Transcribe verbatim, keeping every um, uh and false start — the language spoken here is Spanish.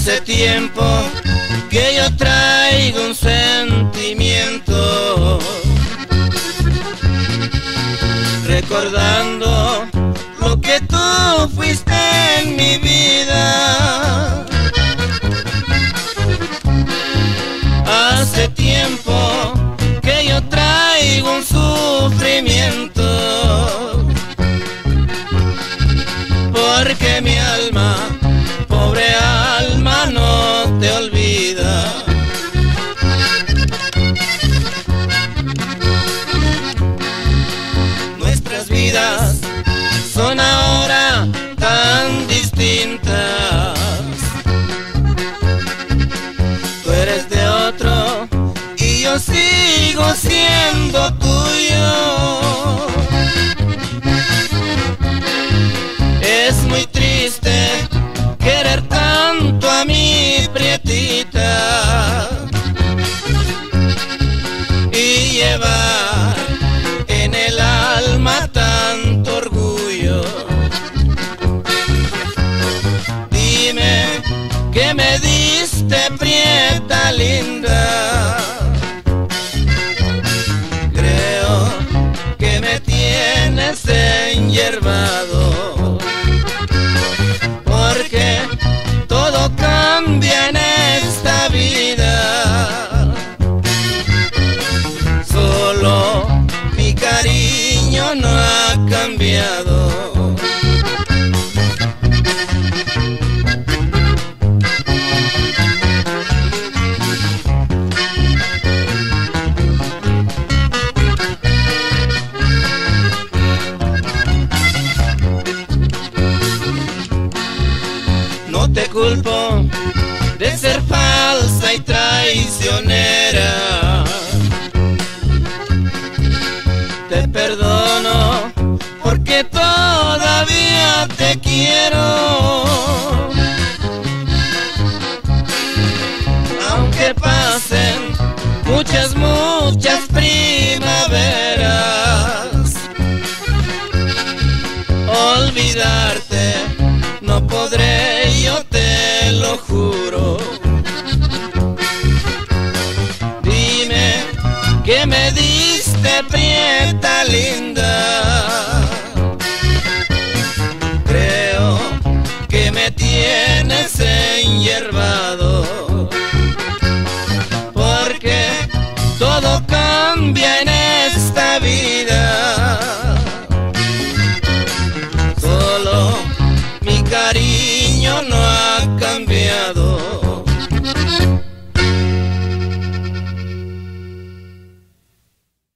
Hace tiempo que yo traigo un sentimiento, recordando lo que tú fuiste en mi vida. Hace tiempo que yo traigo un sufrimiento, porque mi alma, pobre alma, no te olvida. Nuestras vidas son ahora tan distintas. Tú eres de otro y yo sigo siendo tuyo. Es muy triste querer tanto a mi prietita y llevar en el alma tanto orgullo. Dime que me diste, prieta linda. Creo que me tienes enyerbado, porque todo cambia en esta vida. Solo mi cariño no ha cambiado. No te culpo de ser falsa y traicionera. Te perdono porque todavía te quiero. Aunque pasen muchas, muchas primaveras, olvidarte no podré, yo te lo juro. Dime que me diste, prieta linda. Creo que me tienes